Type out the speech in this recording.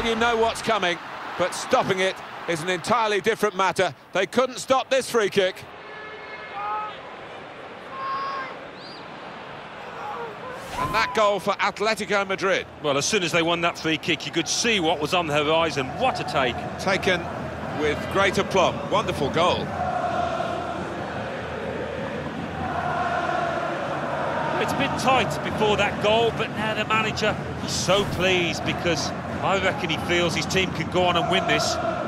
Well, you know what's coming, but stopping it is an entirely different matter. They couldn't stop this free kick. And that goal for Atletico Madrid. Well, as soon as they won that free kick, you could see what was on the horizon. What a take. Taken with great aplomb. Wonderful goal. It's been tight before that goal, but now the manager is so pleased because I reckon he feels his team can go on and win this.